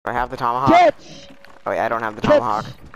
Do I have the tomahawk? Tits! Oh yeah, I don't have the Tits! tomahawk.